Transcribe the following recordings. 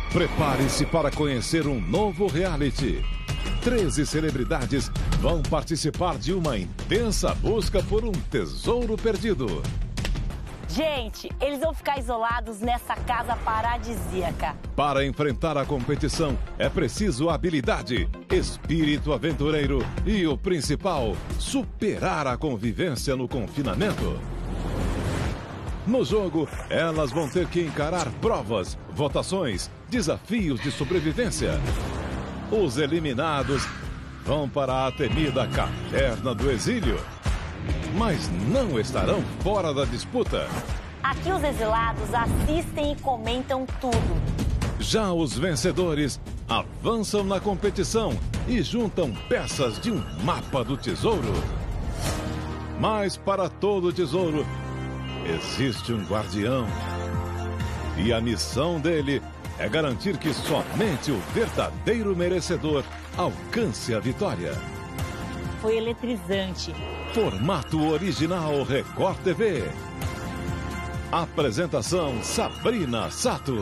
Prepare-se para conhecer um novo reality. 13 celebridades vão participar de uma intensa busca por um tesouro perdido. Gente, eles vão ficar isolados nessa casa paradisíaca. Para enfrentar a competição, é preciso habilidade, espírito aventureiro e, o principal, superar a convivência no confinamento. No jogo, elas vão ter que encarar provas, votações, desafios de sobrevivência. Os eliminados vão para a temida Caverna do Exílio. Mas não estarão fora da disputa. Aqui os exilados assistem e comentam tudo. Já os vencedores avançam na competição e juntam peças de um mapa do tesouro. Mas para todo tesouro, existe um guardião. E a missão dele é garantir que somente o verdadeiro merecedor alcance a vitória. Foi eletrizante. Formato original Record TV. Apresentação Sabrina Sato.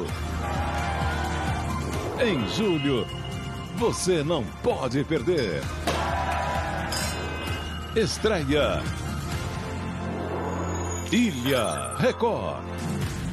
Em julho, você não pode perder. Estreia Ilha Record.